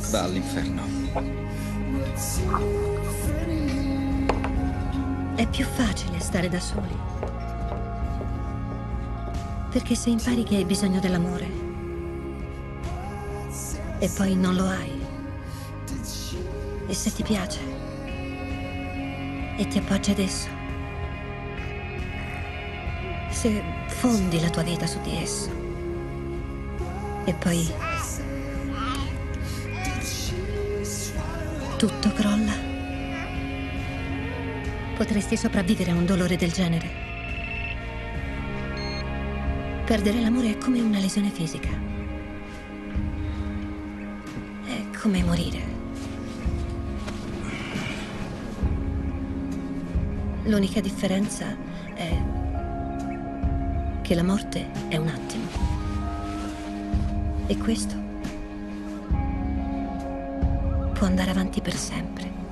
Va all'inferno. È più facile stare da soli. Perché se impari che hai bisogno dell'amore e poi non lo hai, e se ti piace e ti appoggi ad esso, se fondi la tua vita su di esso e poi tutto crolla, potresti sopravvivere a un dolore del genere. Perdere l'amore è come una lesione fisica. È come morire. L'unica differenza è che la morte è un attimo. E questo può andare avanti per sempre.